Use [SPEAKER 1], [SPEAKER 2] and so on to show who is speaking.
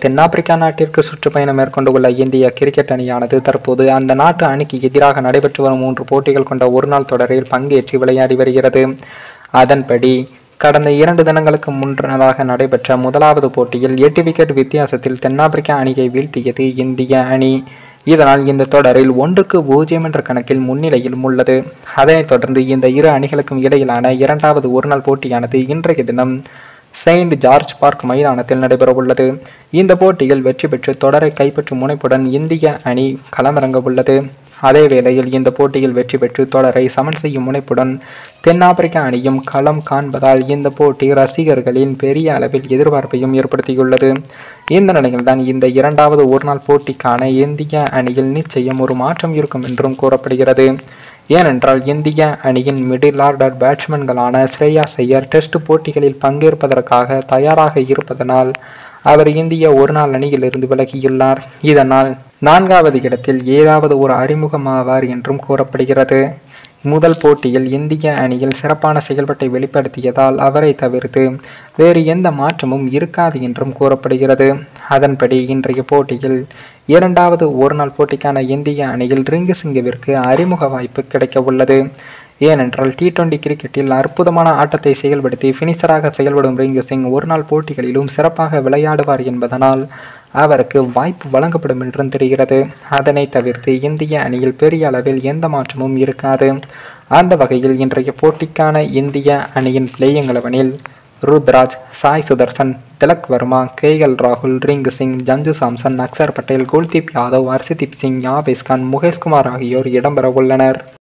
[SPEAKER 1] தென்னாப்பிரிக்கா நாட்டிற்கு சுற்றுப்பயணம் மேற்கொண்டுள்ள இந்திய கிரிக்கெட் அணியானது தற்போது அந்த நாட்டு அணிக்கு எதிராக நடைபெற்று வரும் 3 போட்டிகள் கொண்ட ஒருநாள் தொடரில் பங்கேற்று விளையாடி வருகிறது. அதன்படி கடந்த 2 தினங்களுக்கு முன்னதாக நடைபெற்ற முதலாவது போட்டியில் 8 விக்கெட் வித்தியாசத்தில் தென்னாப்பிரிக்கா அணியை வீழ்த்தியது இந்திய அணி. இதனால் இந்த தொடரில் 1-0 என்ற கணக்கில் முன்னிலையில் உள்ளது. அதனைத் தொடர்ந்து இந்த இரு அணிகளுக்கும் இடையிலான இரண்டாவது ஒருநாள் போட்டியானது இன்றைய தினம் செயின்ட் ஜார்ஜ் பார்க் மைதானத்தில் நடைபெறவுள்ளது. இந்த போட்டியில் வெற்றி பெற்று தொடரை கைப்பற்றும் முனைப்புடன் இந்திய அணி களமிறங்க உள்ளது. அதே வேளையில் இந்த போட்டியில் வெற்றி பெற்று தொடரை சமன் செய்யும் முனைப்புடன் தென்னாப்பிரிக்க அணியும் களம் காண்பதால் இந்த போட்டி ரசிகர்களின் பெரிய அளவில் எதிர்பார்ப்பையும் ஏற்படுத்தியுள்ளது. இந்த நிலையில்தான் இந்த இரண்டாவது ஒருநாள் போட்டிக்கான இந்திய அணியில் நிச்சயம் ஒரு மாற்றம் இருக்கும் என்றும் கூறப்படுகிறது. ஏனென்றால் இந்திய அணியின் மிடில் ஆர்டர் பேட்ஸ்மேன்களான ஸ்ரேயாஸ் ஐயர் டெஸ்ட் போட்டிகளில் பங்கேற்பதற்காக தயாராக இருப்பதனால் அவர் இந்திய ஒருநாள் அணியிலிருந்து விலகியுள்ளார். இதனால் 4வது இடத்தில் ஏதாவது ஒரு அறிமுகமாவார் என்றும் கூறப்படுகிறது. முதல் போட்டியில் இந்திய அணியில் சிறப்பான செயல்பாட்டை வெளிப்படுத்தியதால் அவரை தவிர்த்து வேறு எந்த மாற்றமும் இருக்காது என்றும் கூறப்படுகிறது. அதன்படி இன்றைய போட்டியில் இரண்டாவது ஒருநாள் போட்டிக்கான இந்திய அணியில் ரிங்கு சிங்குவிற்கு அறிமுக வாய்ப்பு கிடைக்க உள்ளது. ஏனென்றால் T20 கிரிக்கெட்டில் அற்புதமான ஆட்டத்தை செயல்படுத்தி பினிஷராக செயல்படும் ரிங்கு சிங் ஒருநாள் போட்டிகளிலும் சிறப்பாக விளையாடுவார் என்பதனால் அவருக்கு வாய்ப்பு வழங்கப்படும் என்றும் தெரிகிறது. அதனை தவிர்த்து இந்திய அணியில் பெரிய அளவில் எந்த மாற்றமும் இருக்காது. அந்த வகையில் இன்றைய போட்டிக்கான இந்திய அணியின் பிளேயிங் 11-இல் ருத்ராஜ், சாய் சுதர்சன், திலக் வர்மா, KL ராகுல், ரிங்கு சிங், சஞ்சு சாம்சன், அக்சர் பட்டேல், குல்தீப் யாதவ், ஹர்ஷதீப் சிங், யாவேஸ் கான், முகேஷ் குமார் ஆகியோர் இடம்பெற உள்ளனர்.